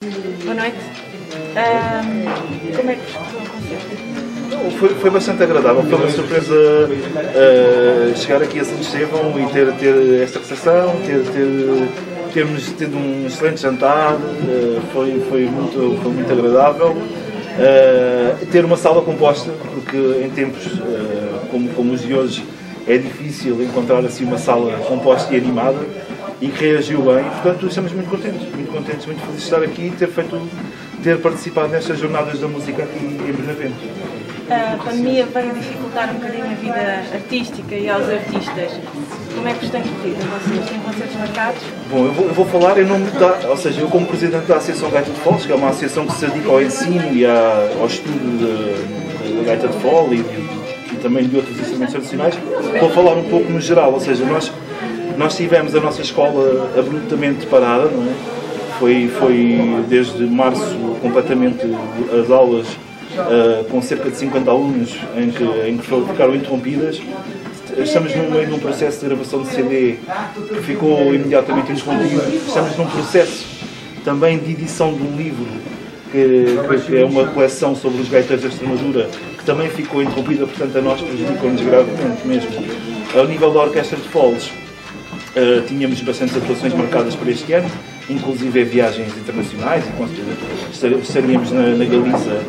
Boa noite. Como é que foi o concerto? Foi bastante agradável, foi uma surpresa chegar aqui a Santo Estevão e ter esta recepção, termos tido um excelente jantar, foi muito agradável. Ter uma sala composta, porque em tempos como os de hoje é difícil encontrar assim uma sala composta e animada, e que reagiu bem, portanto estamos muito contentes, muito felizes de estar aqui e ter participado nestas jornadas da música aqui em Benavente. A pandemia veio dificultar um bocadinho a vida artística e aos artistas. Como é que vos tem corrido a vocês? Têm concertos marcados? Bom, eu vou falar em nome ou seja, eu como presidente da Associação Gaita de Foles, que é uma associação que se dedica ao ensino e ao estudo da gaita de fole e também de outros instrumentos tradicionais, vou falar um pouco no geral, ou seja, nós tivemos a nossa escola abruptamente parada, não é? Foi desde março completamente as aulas com cerca de 50 alunos em que ficaram interrompidas. Estamos no meio de um processo de gravação de CD que ficou imediatamente interrompido. Estamos num processo também de edição de um livro que é uma coleção sobre os gaiteiros da Extremadura, que também ficou interrompida, portanto a nós prejudicou-nos gravemente mesmo. Ao nível da Orquestra de Foles, tínhamos bastantes atuações marcadas para este ano, inclusive viagens internacionais, e estaríamos na Galiza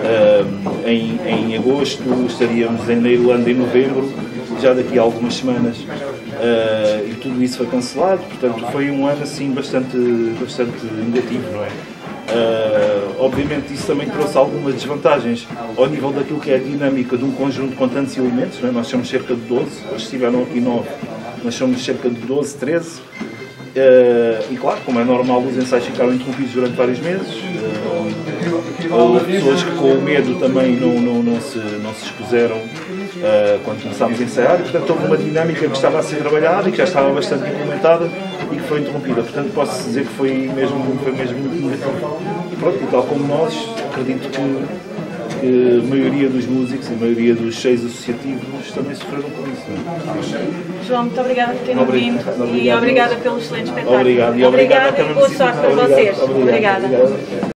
em agosto, estaríamos na Irlanda em novembro, já daqui a algumas semanas, e tudo isso foi cancelado, portanto foi um ano assim bastante negativo, não é? Obviamente isso também trouxe algumas desvantagens ao nível daquilo que é a dinâmica de um conjunto com tantos elementos, não é? Nós somos cerca de 12, hoje estiveram aqui 9, nós somos cerca de 12, 13, e claro, como é normal, os ensaios ficaram interrompidos durante vários meses. Houve pessoas que com o medo também não se expuseram quando começámos a ensaiar, e portanto houve uma dinâmica que estava a ser trabalhada e que já estava bastante implementada e que foi interrompida. Portanto posso dizer que foi mesmo muito negativo. E pronto, e tal como nós, acredito que a maioria dos músicos e a maioria dos cheios associativos também sofreram com isso. João, muito obrigada por terem vindo e obrigada pelo excelente espetáculo. Obrigado. Obrigada e boa sorte para vocês. Obrigado.